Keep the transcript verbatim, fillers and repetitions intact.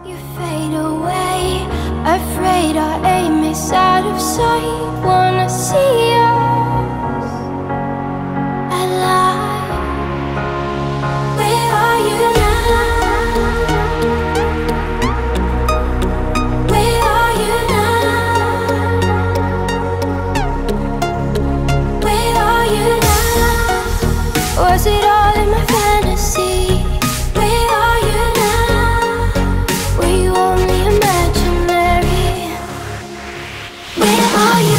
You fade away, afraid our aim is out of sight. Wanna see us alive. Where are you now? Where are you now? Where are you now? Was it all in my fantasy? Where are you now? Were you only imaginary? Where are you?